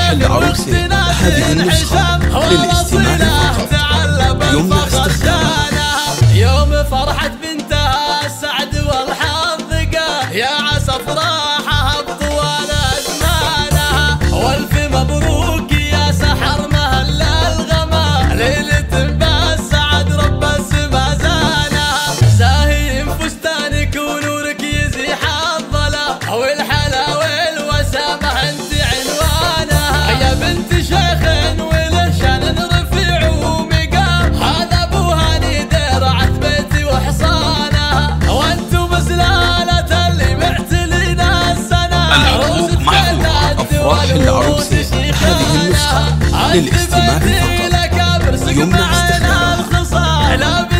العروسة هذه النسخة للاستماع فقط، يمنع استخدامها. يوم فرحة بنتها السعد والحظقة، يا عسى افراحها بطوال ازمانها، والف مبروك يا سحر مهل الغما، ليلة بالسعد رب السما زانها، زاهي فستانك ونورك يزيح الظلا، والحلا والوسامة انت عنوانها، يا بنت شيخ وله شان رفيع ومقام، هذا ابو هاني درعت بيتي وحصانها، وانتم بسلالة اللي معتلنا السنة. الحقوق محفوظة. أفراح العروسة هذه النسخة للاستماع فقط، يمنع استخدامها.